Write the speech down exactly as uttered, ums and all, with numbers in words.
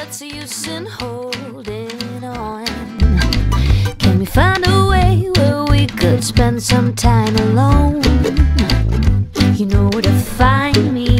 what's the use in holding on? Can we find a way where we could spend some time alone? You know where to find me.